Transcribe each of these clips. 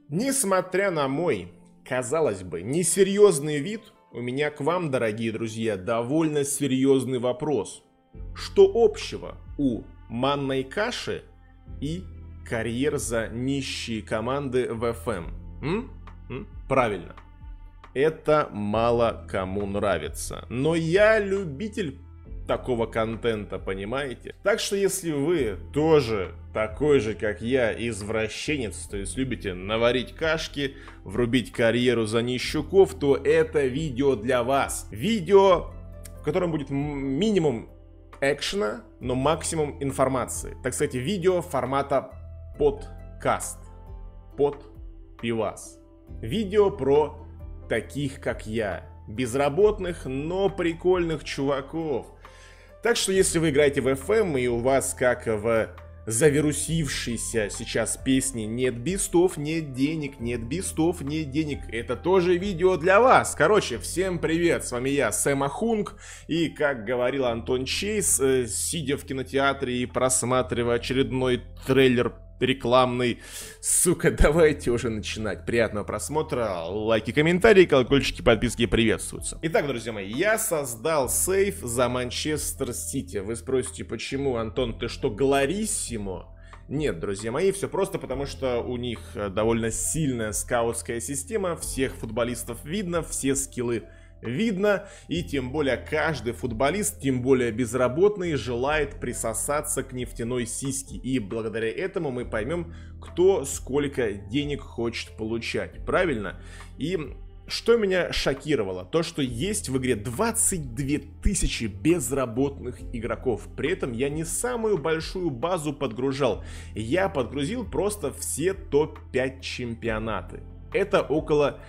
Несмотря на мой, казалось бы, несерьезный вид, у меня к вам, дорогие друзья, довольно серьезный вопрос. Что общего у манной каши и карьер за нищие команды в ФМ? Правильно. Это мало кому нравится. Но я любитель такого контента, понимаете? Так что если вы тоже такой же, как я, извращенец, то есть любите наварить кашки, врубить карьеру за нищуков, то это видео для вас. Видео, в котором будет минимум экшена, но максимум информации. Так сказать, видео формата подкаст. Под пивас. Видео про таких, как я. Безработных, но прикольных чуваков. Так что, если вы играете в FM, и у вас, как в завирусившейся сейчас песне «Нет бистов, нет денег, нет бистов, нет денег», это тоже видео для вас. Короче, всем привет, с вами я, Сэм Ахунг, и, как говорил Антон Чейз, сидя в кинотеатре и просматривая очередной трейлер рекламный. Сука, давайте уже начинать. Приятного просмотра, лайки, комментарии, колокольчики, подписки приветствуются. Итак, друзья мои, я создал сейф за Манчестер Сити. Вы спросите, почему, Антон, ты что, Глориссимо? Нет, друзья мои, все просто потому, что у них довольно сильная скаутская система, всех футболистов видно, все скиллы видно, и тем более каждый футболист, тем более безработный, желает присосаться к нефтяной сиське. И благодаря этому мы поймем, кто сколько денег хочет получать. Правильно? И что меня шокировало? То, что есть в игре 22 тысячи безработных игроков. При этом я не самую большую базу подгружал. Я подгрузил просто все топ-5 чемпионаты. Это около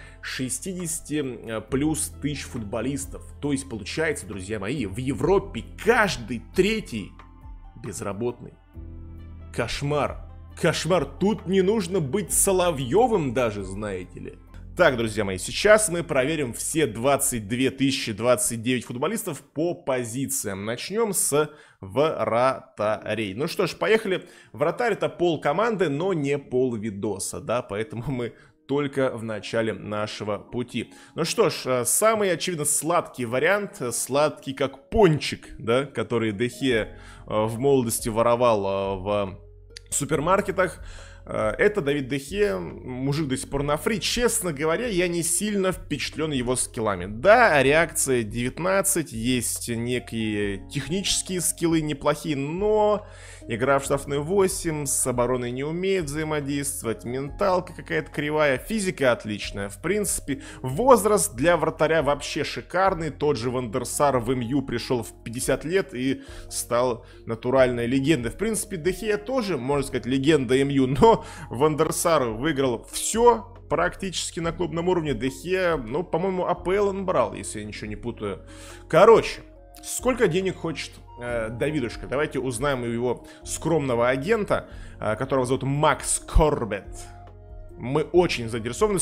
60 плюс тысяч футболистов. То есть получается, друзья мои, в Европе каждый третий безработный. Кошмар. Кошмар. Тут не нужно быть Соловьевым даже, знаете ли. Так, друзья мои, сейчас мы проверим все 22 029 футболистов по позициям. Начнем с вратарей. Ну что ж, поехали. Вратарь — это пол команды, но не пол видоса, да, поэтому мы только в начале нашего пути. Ну что ж, самый, очевидно, сладкий вариант, сладкий как пончик, да, который Де Хеа в молодости воровал в супермаркетах. Это Давид Де Хеа, мужик до сих пор на фри. Честно говоря, я не сильно впечатлен его скиллами. Да, реакция 19, есть некие технические скиллы неплохие, но игра в штрафной 8, с обороной не умеет взаимодействовать, менталка какая-то кривая, физика отличная. В принципе, возраст для вратаря вообще шикарный. Тот же Ван дер Сар в МЮ пришел в 50 лет и стал натуральной легендой. В принципе, Де Хеа тоже, можно сказать, легенда МЮ, но Ван дер Сар выиграл все практически на клубном уровне. Де Хеа, ну, по-моему, АПЛ он брал, если я ничего не путаю. Короче, сколько денег хочет Давидушка? Давайте узнаем у его скромного агента, которого зовут Макс Корбет. Мы очень заинтересованы.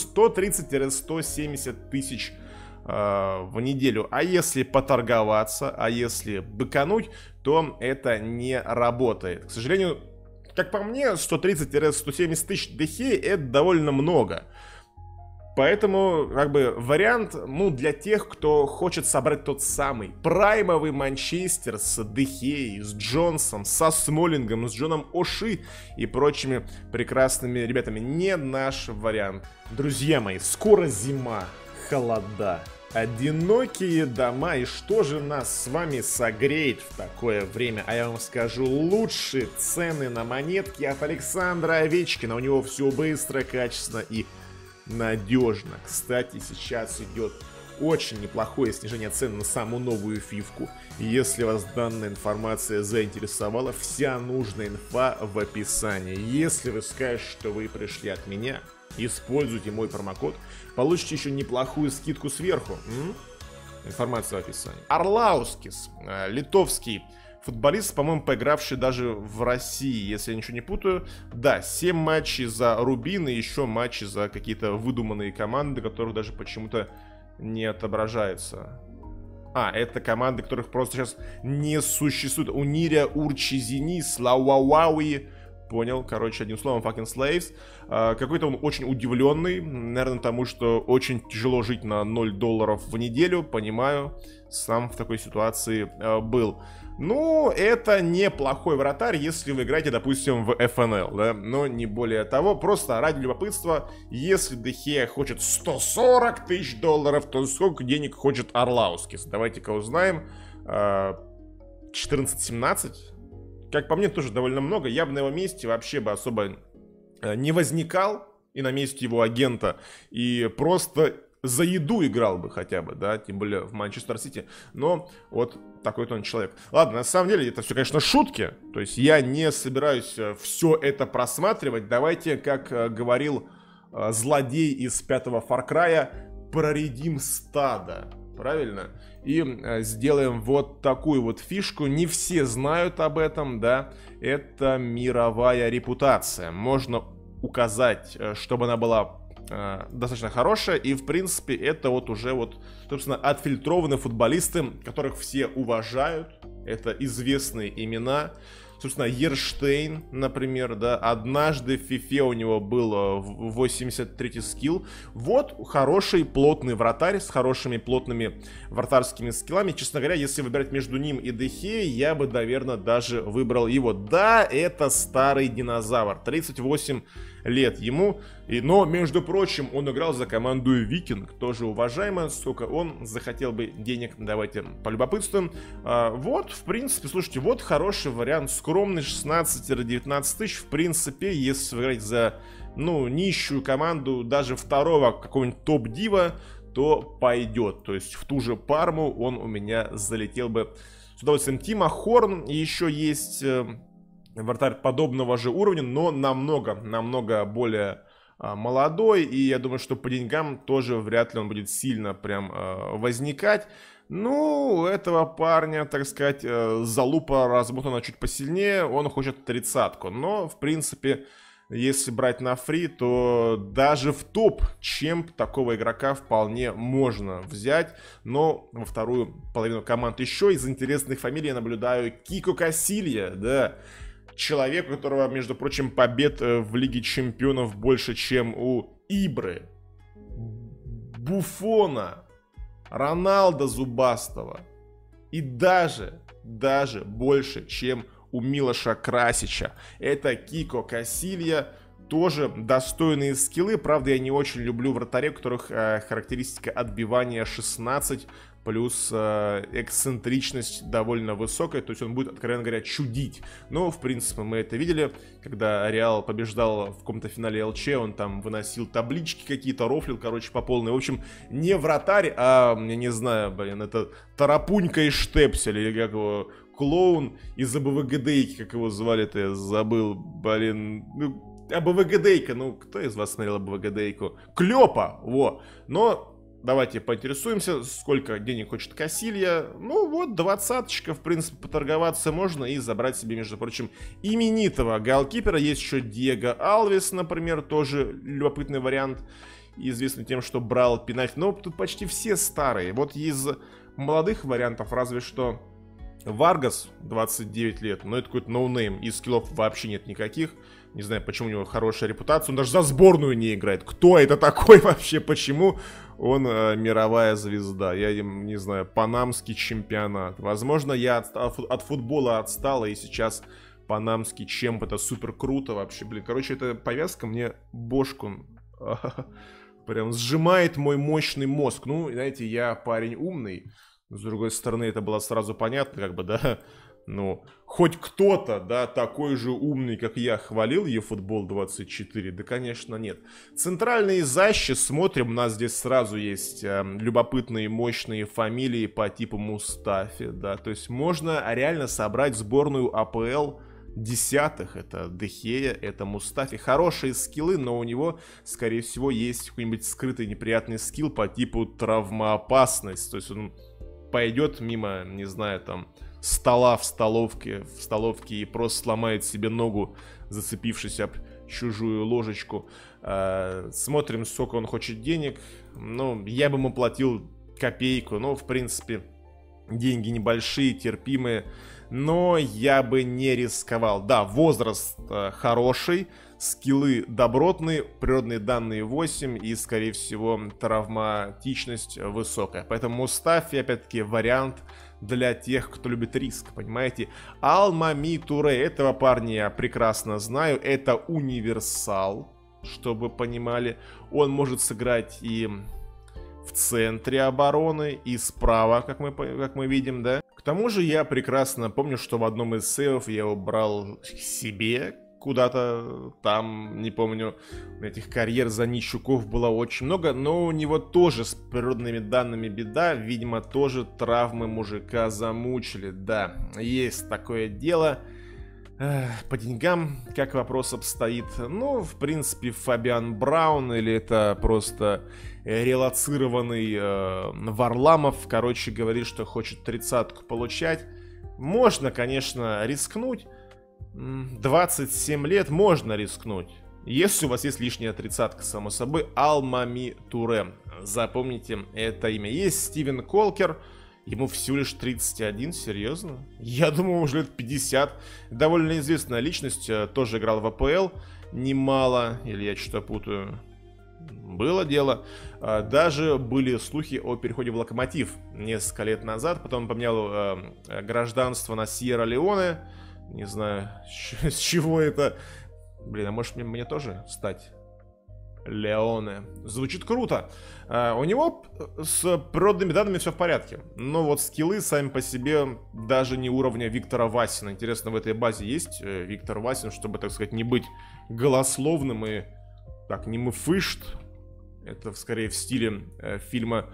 130-170 тысяч в неделю. А если поторговаться, а если быкануть, то это не работает. К сожалению, как по мне, 130-170 тысяч Де Хеа — это довольно много. Поэтому, как бы, вариант, ну, для тех, кто хочет собрать тот самый праймовый Манчестер с Де Хеей, с Джонсом, со Смолингом, с Джоном Оши и прочими прекрасными ребятами, не наш вариант. Друзья мои, скоро зима, холода, одинокие дома, и что же нас с вами согреет в такое время? А я вам скажу, лучшие цены на монетки от Александра Овечкина. У него все быстро, качественно и надежно. Кстати, сейчас идет очень неплохое снижение цен на саму новую фифку. Если вас данная информация заинтересовала, вся нужная инфа в описании. Если вы скажете, что вы пришли от меня, используйте мой промокод, получите еще неплохую скидку сверху. Информация в описании. Арлаускис, литовский футболист, по-моему, поигравший даже в России, если я ничего не путаю. Да, 7 матчей за Рубин и еще матчи за какие-то выдуманные команды, которых даже почему-то не отображается. А, это команды, которых просто сейчас не существует. Унирия, Урчи, Зенис, Лауауи, Понял, короче, одним словом, fucking slaves. Какой-то он очень удивленный, наверное, тому, что очень тяжело жить на $0 в неделю, понимаю, сам в такой ситуации был. Ну, это неплохой вратарь, если вы играете, допустим, в ФНЛ, да, но не более того, просто ради любопытства, если Дехея хочет $140 тысяч, то сколько денег хочет Орлаускис? Давайте-ка узнаем. 14-17? Как по мне, тоже довольно много. Я бы на его месте вообще бы особо не возникал и на месте его агента, и просто за еду играл бы хотя бы, да, тем более в Манчестер Сити. Но вот такой-то он человек. Ладно, на самом деле это все, конечно, шутки. То есть я не собираюсь все это просматривать. Давайте, как говорил злодей из 5-го Far Cry, проредим стадо. Правильно? И сделаем вот такую вот фишку. Не все знают об этом, да. Это мировая репутация. Можно указать, чтобы она была достаточно хорошая. И, в принципе, это вот уже вот, собственно, отфильтрованные футболисты, которых все уважают. Это известные имена. Собственно, Ерштейн, например, да, однажды в FIFA у него был 83-й скилл. Вот хороший плотный вратарь с хорошими плотными вратарскими скиллами. Честно говоря, если выбирать между ним и Дехеей, я бы, наверное, даже выбрал его. Да, это старый динозавр, 38 лет ему. Но, между прочим, он играл за команду Викинг, тоже уважаемая. Сколько он захотел бы денег, давайте полюбопытствуем. Вот, в принципе, слушайте, вот хороший вариант. Скромный 16-19 тысяч. В принципе, если играть за, ну, нищую команду, даже второго какого-нибудь топ-дива, то пойдет. То есть в ту же Парму он у меня залетел бы с удовольствием. Тима Хорн, и еще есть вратарь подобного же уровня, но намного более молодой, и я думаю, что по деньгам тоже вряд ли он будет сильно прям возникать. Ну, у этого парня, так сказать, залупа размотана чуть посильнее, он хочет 30-ку, но, в принципе, если брать на фри, то даже в топ-чемп такого игрока вполне можно взять. Но во вторую половину команд еще из интересных фамилий я наблюдаю Кико Касилья, да. Человек, у которого, между прочим, побед в Лиге Чемпионов больше, чем у Ибры, Буфона, Роналда Зубастого. И даже больше, чем у Милоша Красича. Это Кико Касилья. Тоже достойные скиллы. Правда, я не очень люблю вратарей, у которых характеристика отбивания 16, плюс эксцентричность довольно высокая. То есть он будет, откровенно говоря, чудить. Но, в принципе, мы это видели, когда Реал побеждал в каком-то финале ЛЧ. Он там выносил таблички какие-то, рофлил, короче, по полной. В общем, не вратарь, а, я не знаю, блин, это Тарапунька и Штепсель, или как его... Клоун из АБВГДейки, как его звали-то, я забыл, блин, ну, АБВГДейка, ну, кто из вас смотрел АБВГДейку? Клёпа, во, но давайте поинтересуемся, сколько денег хочет Касилья. Ну, вот, 20-очка, в принципе, поторговаться можно и забрать себе, между прочим, именитого голкипера. Есть еще Диего Алвес, например, тоже любопытный вариант, известный тем, что брал пенальти, но тут почти все старые. Вот из молодых вариантов разве что... Варгас, 29 лет, но это какой-то ноунейм, и скиллов вообще нет никаких. Не знаю, почему у него хорошая репутация, он даже за сборную не играет. Кто это такой вообще, почему он мировая звезда? Я не знаю, панамский чемпионат. Возможно, я от футбола отстал, и сейчас панамский чемп, это супер круто вообще. Блин, короче, эта повязка мне бошку прям сжимает мой мощный мозг. Ну, знаете, я парень умный. С другой стороны, это было сразу понятно, как бы, да, ну, хоть кто-то, да, такой же умный, как я, хвалил eFootball 24, да, конечно, нет. Центральные защиты, смотрим, у нас здесь сразу есть любопытные, мощные фамилии по типу Мустафи, да, то есть можно реально собрать сборную АПЛ десятых. Это Дехея, это Мустафи. Хорошие скиллы, но у него, скорее всего, есть какой-нибудь скрытый неприятный скилл по типу травмоопасность, то есть он... пойдет мимо, не знаю, там, стола в столовке и просто сломает себе ногу, зацепившись об чужую ложечку. Смотрим, сколько он хочет денег. Ну, я бы ему платил копейку, но, в принципе, деньги небольшие, терпимые, но я бы не рисковал. Да, возраст хороший, скиллы добротные, природные данные 8 и, скорее всего, травматичность высокая. Поэтому Мустафи, опять-таки, вариант для тех, кто любит риск, понимаете? Аль-Мами Туре, этого парня я прекрасно знаю, это универсал, чтобы вы понимали. Он может сыграть и в центре обороны, и справа, как мы видим, да? К тому же я прекрасно помню, что в одном из сейвов я его брал себе куда-то там, не помню, этих карьер за Нищуков было очень много, но у него тоже с природными данными беда, видимо, тоже травмы мужика замучили, да, есть такое дело. По деньгам, как вопрос обстоит? Ну, в принципе, Фабиан Браун или это просто релоцированный Варламов, короче, говорит, что хочет 30-ку получать. Можно, конечно, рискнуть. 27 лет можно рискнуть. Если у вас есть лишняя 30-ка, само собой, Аль-Мами Туре. Запомните это имя. Есть Стивен Колкер. Ему всего лишь 31, серьезно? Я думал, уже лет 50. Довольно известная личность, тоже играл в АПЛ немало, или я что-то путаю. Было дело. Даже были слухи о переходе в Локомотив несколько лет назад. Потом он поменял гражданство на Сьерра-Леоне. Не знаю, с чего это. Блин, а может мне тоже стать Леоне? Звучит круто. У него с природными данными все в порядке. Но вот скиллы сами по себе даже не уровня Виктора Васина. Интересно, в этой базе есть Виктор Васин, чтобы, так сказать, не быть голословным и... Так, не мыфышт. Это скорее в стиле фильма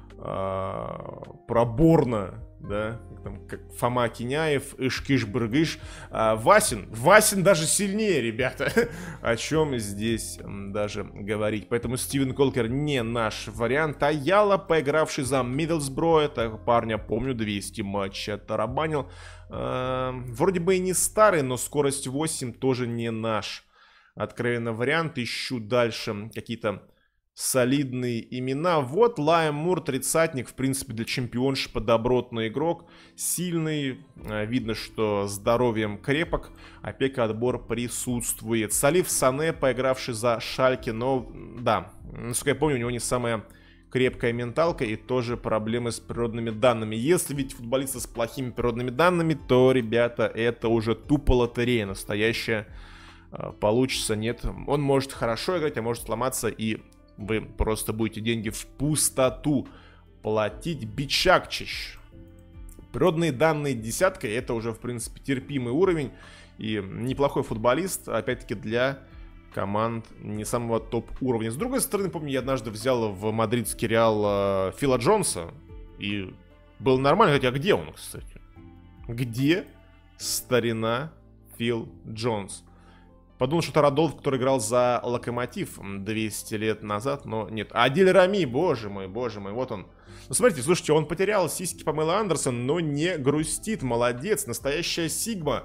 про Борна, да, там, как Фома Киняев, Ишкиш-Быргыш. Васин даже сильнее, ребята. О чем здесь даже говорить. Поэтому Стивен Колкер не наш вариант. Аяла, поигравший за Миддлсбро, это парня, помню, 200 матчей оттарабанил. Вроде бы и не старый, но скорость 8 тоже не наш. Откровенно вариант. Ищу дальше какие-то солидные имена. Вот Лайм Мур, 30-ник, в принципе, для чемпионшипа добротный игрок. Сильный, видно, что здоровьем крепок. Опека, отбор присутствует. Салиф Сане, поигравший за Шальке, но, да, насколько я помню, у него не самая крепкая менталка и тоже проблемы с природными данными. Если ведь футболисты с плохими природными данными, то, ребята, это уже тупо лотерея настоящая. Получится, нет. Он может хорошо играть, а может сломаться, и вы просто будете деньги в пустоту платить. Бичакчич. Природные данные десятка, это уже, в принципе, терпимый уровень. И неплохой футболист, опять-таки, для команд не самого топ-уровня. С другой стороны, помню, я однажды взял в мадридский Реал Фила Джонса. И было нормально. Хотя, где он, кстати? Где старина Фил Джонс? Подумал, что это Радолф, который играл за Локомотив 200 лет назад, но нет. Адиль Рами, боже мой, вот он. Ну, смотрите, слушайте, он потерял сиськи Памелы Андерсон, но не грустит, молодец, настоящая Сигма.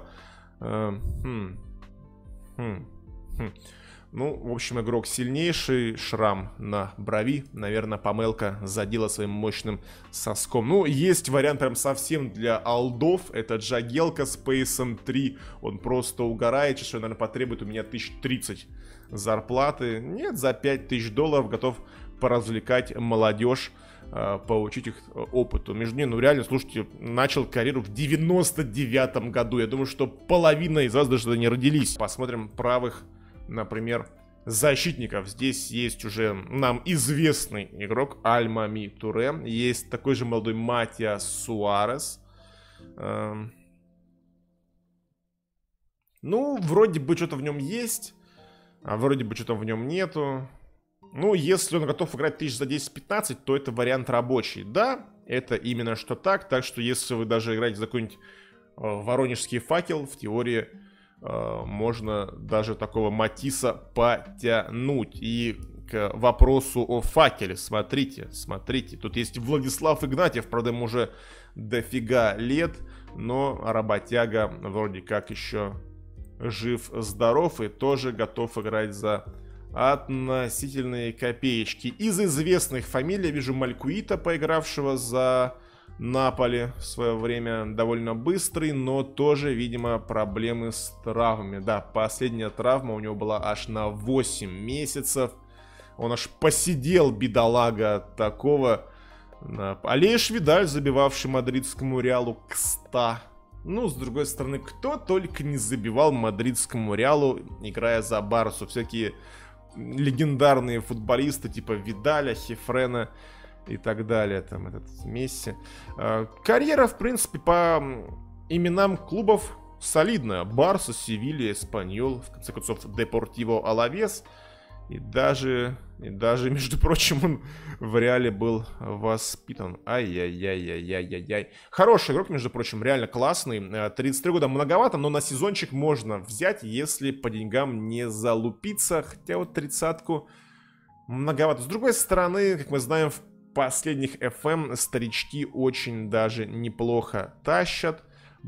Ну, в общем, игрок сильнейший, шрам на брови. Наверное, Памелка задела своим мощным соском. Ну, есть вариант прям совсем для алдов. Это Джагелка с пейсом 3. Он просто угорает. Сейчас, наверное, потребует у меня 1030 зарплаты. Нет, за $5000 готов поразвлекать молодежь, поучить их опыту. Между ними, ну реально, слушайте, начал карьеру в 99-м году. Я думаю, что половина из вас даже не родились. Посмотрим правых, например, защитников. Здесь есть уже нам известный игрок Аль-Мами Туре. Есть такой же молодой Матиас Суарес. Ну, вроде бы что-то в нем есть, а вроде бы что-то в нем нету. Ну, если он готов играть тысяч за 10-15, то это вариант рабочий. Да, это именно что так. Так что, если вы даже играете за какой-нибудь Воронежский Факел, в теории можно даже такого Матиса потянуть. И к вопросу о Факеле, смотрите, тут есть Владислав Игнатьев, правда, ему уже дофига лет, но работяга вроде как еще жив-здоров и тоже готов играть за относительные копеечки. Из известных фамилий я вижу Малькуита, поигравшего за Наполи в свое время довольно быстрый, но тоже, видимо, проблемы с травмами. Да, последняя травма у него была аж на 8 месяцев. Он аж посидел, бедолага, от такого. Алеш Видаль, забивавший мадридскому Реалу к 100. Ну, с другой стороны, кто только не забивал мадридскому Реалу, играя за Барсу. Всякие легендарные футболисты, типа Видаля, Хефрена и так далее, там этот Месси. Карьера, в принципе, по именам клубов солидная. Барса, Севилья, Эспаньол, в конце концов, Депортиво Алавес. И даже, между прочим, он в Реале был воспитан. Ай-яй-яй-яй-яй-яй-яй. Хороший игрок, между прочим, реально классный. 33 года многовато, но на сезончик можно взять, если по деньгам не залупиться. Хотя вот 30-ку многовато. С другой стороны, как мы знаем, в последних FM старички очень даже неплохо тащат.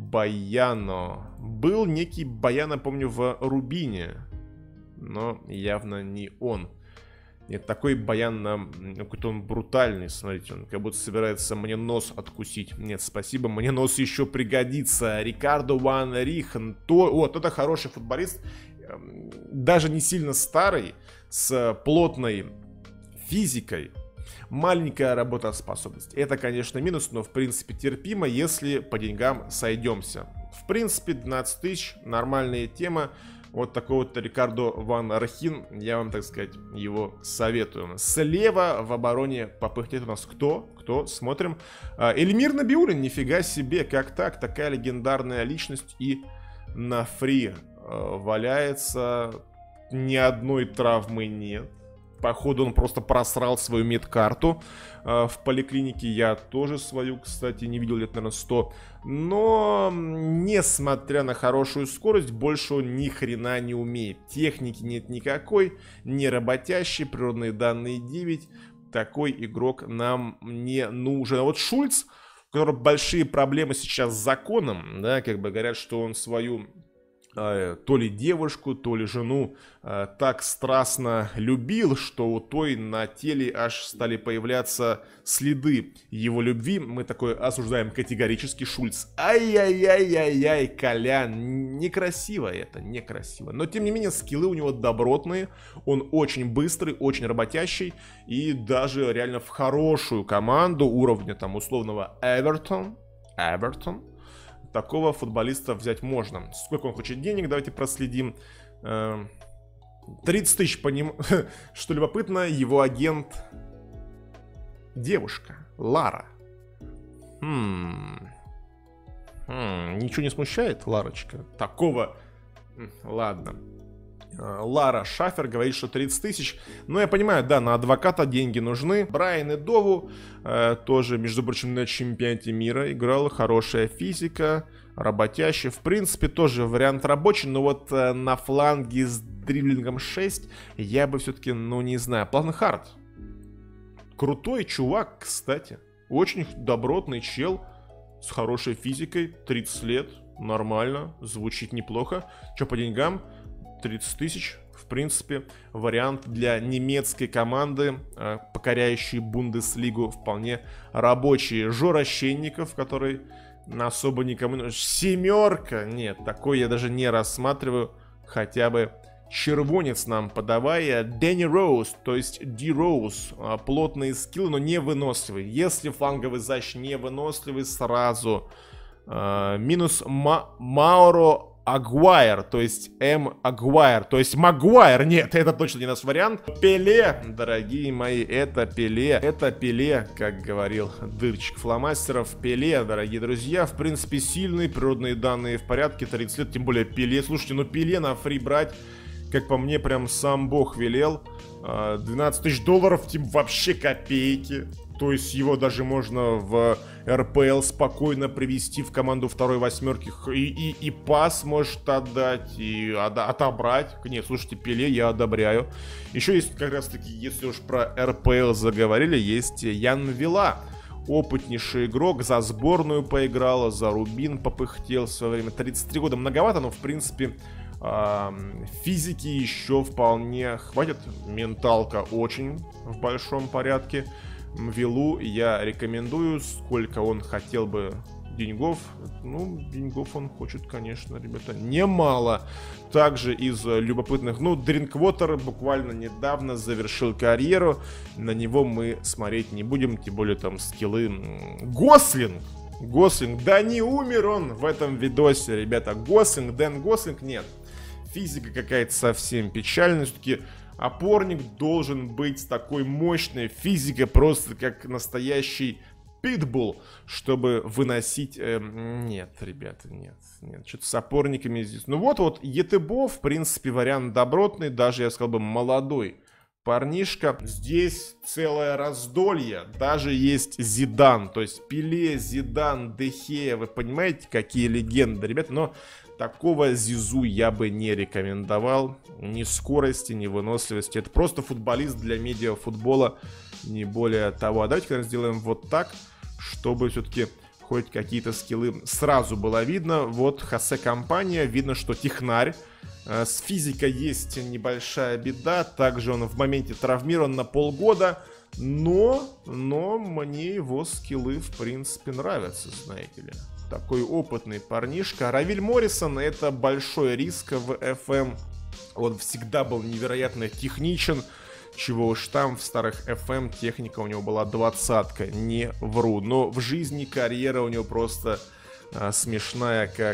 Баяно. Был некий Баяно, помню, в Рубине. Но явно не он. Нет, такой Баян какой-то он брутальный. Смотрите, он как будто собирается мне нос откусить. Нет, спасибо, мне нос еще пригодится. Рикардо Ван Рихен. Вот, это хороший футболист. Даже не сильно старый. С плотной физикой. Маленькая работоспособность. Это, конечно, минус, но в принципе терпимо, если по деньгам сойдемся. В принципе, 12 тысяч, нормальная тема. Вот такой вот Рикардо Ван Рхин, я вам, так сказать, его советую. Слева в обороне попыхтит у нас кто? Смотрим. Эльмир Набиуллин, нифига себе, как так? Такая легендарная личность и на фри валяется. Ни одной травмы нет. Походу он просто просрал свою медкарту в поликлинике. Я тоже свою, кстати, не видел лет, наверное, 100. Но, несмотря на хорошую скорость, больше он ни хрена не умеет. Техники нет никакой, не работящий, природные данные 9. Такой игрок нам не нужен. А вот Шульц, у которого большие проблемы сейчас с законом, да, как бы говорят, что он свою... то ли девушку, то ли жену так страстно любил, что у той на теле аж стали появляться следы его любви. Мы такое осуждаем категорически. Шульц. Ай-яй-яй-яй-яй, Колян. Некрасиво это, некрасиво. Но тем не менее скиллы у него добротные. Он очень быстрый, очень работящий. И даже реально в хорошую команду уровня там условного Эвертон. Такого футболиста взять можно. Сколько он хочет денег, давайте проследим. 30 тысяч по нему. Что любопытно, его агент девушка, Лара. Ничего не смущает, Ларочка? Такого... Ладно. Лара Шафер говорит, что 30 тысяч. Но я понимаю, да, на адвоката деньги нужны. Брайан Эдову тоже, между прочим, на чемпионате мира играл. Хорошая физика, работящий. В принципе, тоже вариант рабочий. Но вот на фланге с дриблингом 6 я бы все-таки, ну не знаю, Планхарт. Крутой чувак, кстати. Очень добротный чел с хорошей физикой. 30 лет, нормально, звучит неплохо. Че по деньгам? 30 тысяч, в принципе, вариант для немецкой команды, покоряющей Бундеслигу, вполне рабочий. Жора Щенников, который особо никому... Семерка! Нет, такой я даже не рассматриваю. Хотя бы червонец нам подавая. Дэнни Роуз, то есть Ди Роуз. Плотные скиллы, но не выносливый. Если фланговый защит не выносливый, сразу минус Мауро Агуайр, то есть Агуайр, то есть Магуайр. Нет, это точно не наш вариант. Пеле, дорогие мои, это Пеле, как говорил дырчик фломастеров. Пеле, дорогие друзья, в принципе сильный, природные данные в порядке, 30 лет, тем более Пеле. Слушайте, ну Пеле на фри брать, как по мне, прям сам бог велел. 12 тысяч долларов, тем вообще копейки. То есть его даже можно в РПЛ спокойно привести в команду второй восьмерки. И пас может отдать, и отобрать. Нет, слушайте, Пеле я одобряю. Еще есть как раз таки, если уж про РПЛ заговорили, есть Ян Вила. Опытнейший игрок, за сборную поиграл, за Рубин попыхтел в свое время. 33 года многовато, но в принципе... физики еще вполне хватит. Менталка очень в большом порядке. Мвилу я рекомендую. Сколько он хотел бы деньгов? Ну, деньгов он хочет, конечно, ребята, немало. Также из любопытных, ну, Дринквотер буквально недавно завершил карьеру. На него мы смотреть не будем, тем более там скиллы. Гослинг, да не умер он в этом видосе, ребята. Дэн Гослинг, нет. Физика какая-то совсем печальная. Все-таки опорник должен быть с такой мощной физикой, просто как настоящий питбулл, чтобы выносить... Нет, ребята, нет. Что-то с опорниками здесь. Ну вот Етебо, в принципе, вариант добротный, даже, я сказал бы, молодой парнишка. Здесь целое раздолье. Даже есть Зидан. То есть Пеле, Зидан, Дехея. Вы понимаете, какие легенды, ребята? Но такого Зизу я бы не рекомендовал. Ни скорости, ни выносливости. Это просто футболист для медиафутбола. Не более того. А давайте, конечно, сделаем вот так, чтобы все-таки хоть какие-то скиллы сразу было видно. Вот Хосе Компания. Видно, что технарь. С физикой есть небольшая беда. Также он в моменте травмирован на полгода. Но мне его скиллы, в принципе, нравятся, знаете ли. Такой опытный парнишка. Равиль Моррисон — это большой риск в FM. Он всегда был невероятно техничен. Чего уж там, в старых FM техника у него была 20-ка, не вру. Но в жизни карьера у него просто смешная, как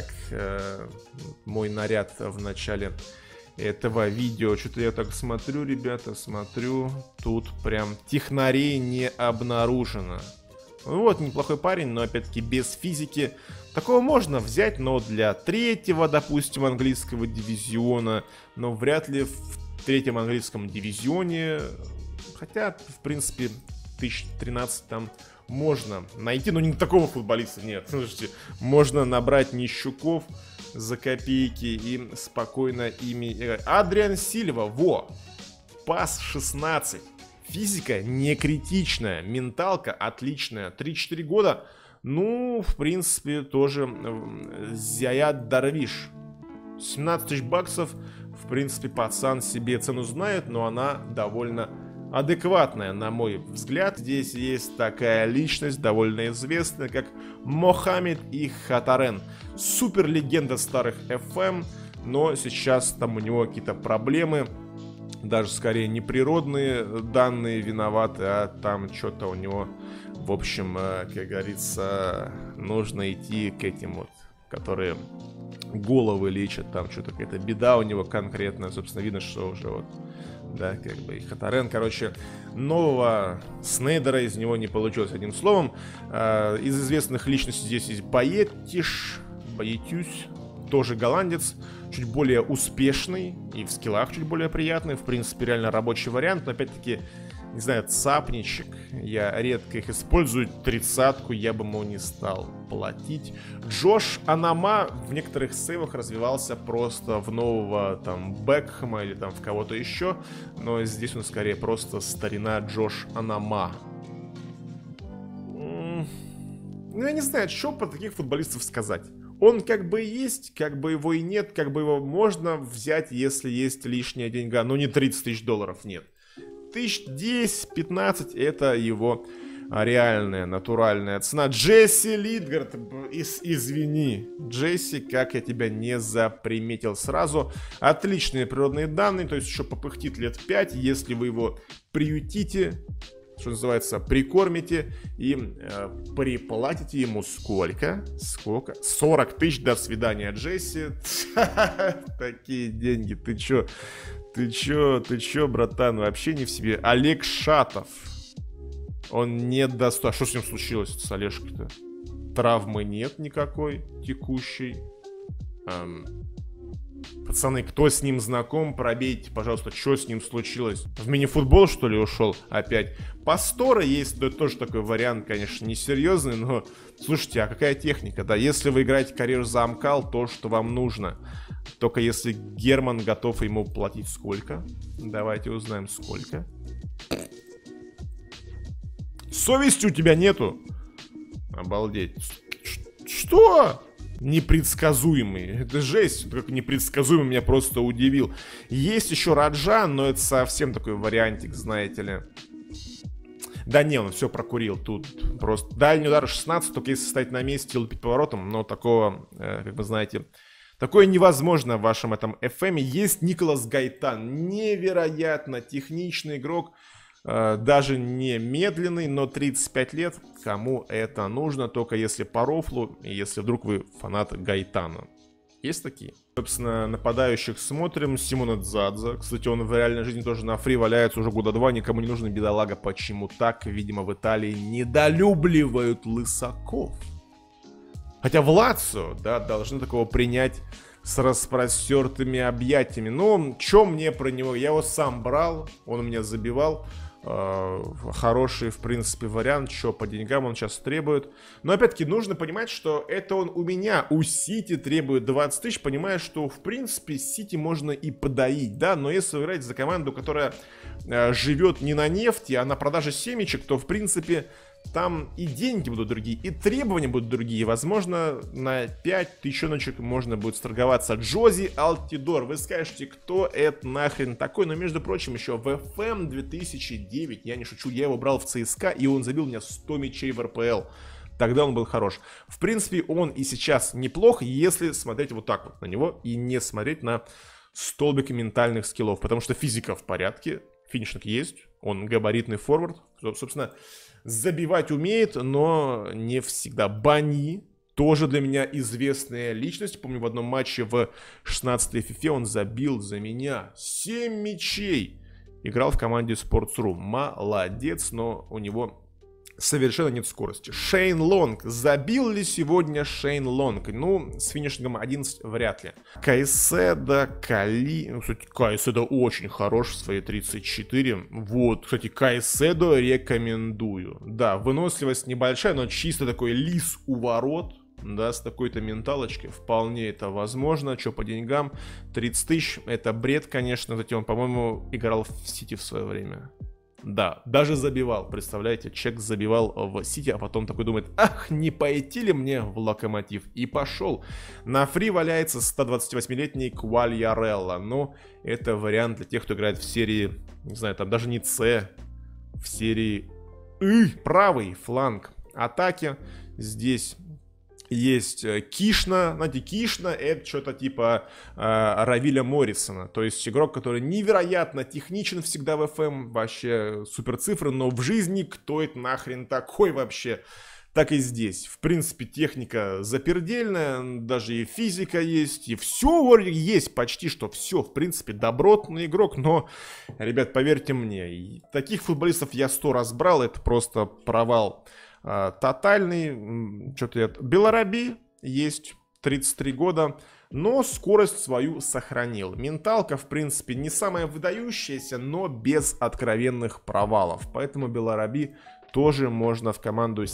мой наряд в начале этого видео. Что-то я так смотрю, ребята, тут прям технарей не обнаружено. Ну вот, неплохой парень, но опять-таки без физики. Такого можно взять, но для третьего, допустим, английского дивизиона. Но вряд ли в третьем английском дивизионе. Хотя, в принципе, 1013 там можно найти. Но не такого футболиста, нет. Слушайте, можно набрать нищуков за копейки и спокойно ими играть. Адриан Сильва, пас 16. Физика не критичная, менталка отличная. 3-4 года, ну, в принципе, тоже Зияд Дарвиш. 17 тысяч баксов, в принципе, пацан себе цену знает, но она довольно адекватная, на мой взгляд. Здесь есть такая личность, довольно известная, как Мохаммед и Хатарен. Супер легенда старых FM, но сейчас там у него какие-то проблемы. Даже скорее не природные данные виноваты, а там что-то у него, в общем, как говорится, нужно идти к этим вот, которые головы лечат, там что-то какая-то беда у него конкретная, собственно, видно, что уже вот, да, как бы и Хатарен, короче, нового Снейдера из него не получилось, одним словом. Из известных личностей здесь есть Боетюс, тоже голландец, чуть более успешный и в скиллах чуть более приятный. В принципе, реально рабочий вариант, но опять-таки, не знаю, цапничек. Я редко их использую. 30-ку я бы ему не стал платить. Джош Анама в некоторых сейвах развивался просто в нового там Бекхэма или там в кого-то еще. Но здесь он скорее просто старина Джош Анама. Ну, я не знаю, что про таких футболистов сказать. Он как бы есть, как бы его и нет, как бы его можно взять, если есть лишняя деньга, но не 30 тысяч долларов, нет. 10-15 это его реальная, натуральная цена. Джесси Литгард, извини, Джесси, как я тебя не заприметил сразу. Отличные природные данные, то есть еще попыхтит лет 5, если вы его приютите, что называется, прикормите и приплатите ему сколько? 40 тысяч, до свидания, Джесси. Такие деньги, ты чё, братан, вообще не в себе. Олег Шатов. Он не достоин. А что с ним случилось, с Олежкой-то? Травмы нет никакой текущей. Пацаны, кто с ним знаком, пробейте, пожалуйста, что с ним случилось. В мини-футбол, что ли, ушел опять? Пастора есть, да, тоже такой вариант, конечно, несерьезный, но... Слушайте, а какая техника, да? Если вы играете карьеру за Амкал, то, что вам нужно. Только если Герман готов ему платить сколько? Давайте узнаем, сколько. Совести у тебя нету? Обалдеть. Что? Непредсказуемый. Это жесть. Как непредсказуемый меня просто удивил. Есть еще Раджан, но это совсем такой вариантик, знаете ли. Да не, он все прокурил. Тут просто дальний удар 16, только если стоять на месте и лупить поворотом. Но такого, как вы знаете, такое невозможно в вашем этом FM. Есть Николас Гайтан. Невероятно техничный игрок. Даже не медленный, но 35 лет. Кому это нужно? Только если по рофлу, и если вдруг вы фанат Гайтана. Есть такие? Собственно, нападающих смотрим. Симона Дзадза. Кстати, он в реальной жизни тоже на фри валяется уже года 2. Никому не нужен, бедолага. Почему так? Видимо, в Италии недолюбливают лысаков. Хотя в Лацио, да, должны такого принять с распростертыми объятиями. Но, что мне про него? Я его сам брал, он у меня забивал. Хороший, в принципе, вариант, что по деньгам он сейчас требует. Но, опять-таки, нужно понимать, что это он у меня, у Сити требует 20 тысяч, понимая, что, в принципе, Сити можно и подоить, да, но если вы играете за команду, которая живет не на нефти, а на продаже семечек, то, в принципе, там и деньги будут другие, и требования будут другие. Возможно, на 5 тысячоночек можно будет сторговаться. Джози Алтидор. Вы скажете, кто это нахрен такой? Но, между прочим, еще в FM 2009, я не шучу, я его брал в ЦСКА, и он забил мне 100 мячей в РПЛ. Тогда он был хорош. В принципе, он и сейчас неплох, если смотреть вот так вот на него и не смотреть на столбик ментальных скиллов. Потому что физика в порядке, финишинг есть, он габаритный форвард. Собственно, забивать умеет, но не всегда. Бани тоже для меня известная личность. Помню, в одном матче в 16-й FIFA он забил за меня 7 мячей. Играл в команде Sports.ru. Молодец, но у него совершенно нет скорости. Шейн Лонг. Забил ли сегодня Шейн Лонг? Ну, с финишингом 11 вряд ли. Кайседо, Кали... Ну, кстати, Кайседо очень хорош в своей 34. Вот, кстати, Кайседо рекомендую. Да, выносливость небольшая, но чисто такой лис у ворот. Да, с такой-то менталочкой вполне это возможно. Что по деньгам? 30 тысяч. Это бред, конечно. Кстати, он, по-моему, играл в Сити в свое время. Да, даже забивал, представляете, человек забивал в Сити, а потом такой думает, ах, не пойти ли мне в Локомотив? И пошел. На фри валяется 128-летний Квальярелла, но это вариант для тех, кто играет в серии, не знаю, там даже не С, в серии правый фланг атаки. Здесь есть Кишна, знаете, Кишна это что-то типа Равиля Моррисона, то есть игрок, который невероятно техничен всегда в FM, вообще супер цифры, но в жизни кто это нахрен такой вообще? Так и здесь, в принципе, техника запердельная, даже и физика есть, и все есть, почти что все, в принципе, добротный игрок, но, ребят, поверьте мне, таких футболистов я 100 раз брал, это просто провал. Тотальный, что-то это. Белараби есть, 33 года, но скорость свою сохранил. Менталка, в принципе, не самая выдающаяся, но без откровенных провалов. Поэтому Белараби тоже можно в команду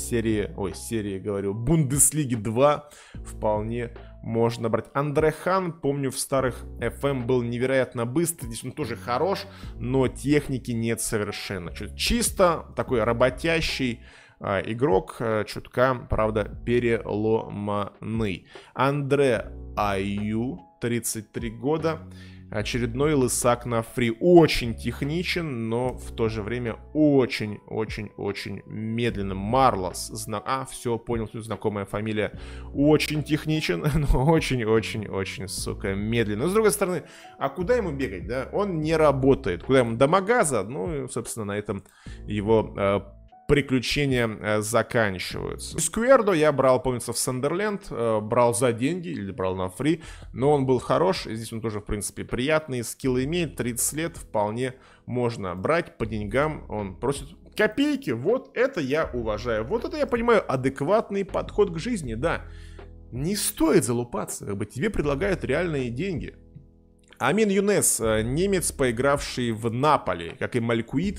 Бундеслиги 2 вполне можно брать. Андре Хан, помню, в старых FM был невероятно быстрый, здесь он тоже хорош, но техники нет совершенно. Чисто такой работящий игрок, чутка, правда, переломанный. Андре Аю, 33 года, очередной лысак на фри. Очень техничен, но в то же время очень-очень-очень медленным. Марлос, все, понял, тут знакомая фамилия. Очень техничен, но очень-очень-очень, сука, медленно. Но с другой стороны, а куда ему бегать, да? Он не работает. Куда ему? До магаза? Ну, и, собственно, на этом его приключения заканчиваются. Сквердо я брал, помнится, в Сандерленд, брал за деньги или брал на фри, но он был хорош, здесь он тоже, в принципе, приятный, скиллы имеет, 30 лет, вполне можно брать по деньгам, он просит копейки, вот это я уважаю, вот это я понимаю, адекватный подход к жизни, да, не стоит залупаться, как бы тебе предлагают реальные деньги. Амин Юнес, немец, поигравший в Наполи, как и Малькуит.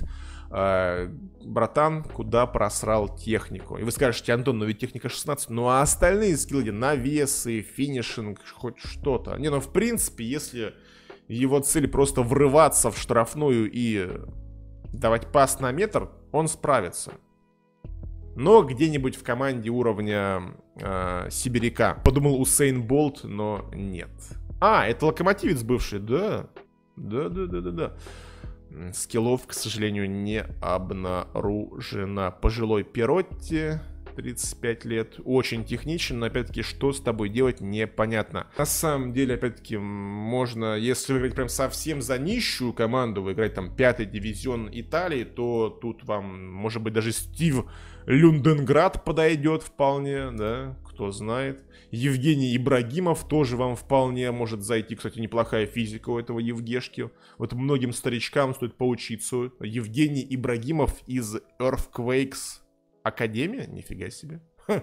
Братан, куда просрал технику? И вы скажете, Антон, но ведь техника 16. Ну а остальные скиллы, навесы, финишинг, хоть что-то. Не, ну в принципе, если его цель просто врываться в штрафную и давать пас на метр, он справится. Но где-нибудь в команде уровня сибиряка. Подумал Усейн Болт, но нет. А, это локомотивец бывший, да. Да. Скиллов, к сожалению, не обнаружено. Пожилой Перотти, 35 лет. Очень техничен, но опять-таки, что с тобой делать, непонятно. На самом деле, опять-таки, можно, если вы играете прям совсем за нищую команду, вы играете там 5-й дивизион Италии, то тут вам, может быть, даже Стив Люнденград подойдет вполне, да, кто знает. Евгений Ибрагимов тоже вам вполне может зайти. Кстати, неплохая физика у этого Евгешки. Вот многим старичкам стоит поучиться. Евгений Ибрагимов из Earthquakes Академия? Нифига себе.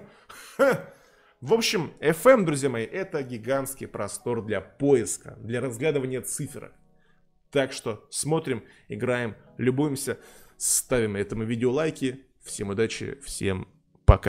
В общем, FM, друзья мои, это гигантский простор для поиска, для разглядывания цифр. Так что смотрим, играем, любуемся, ставим этому видео лайки. Всем удачи, всем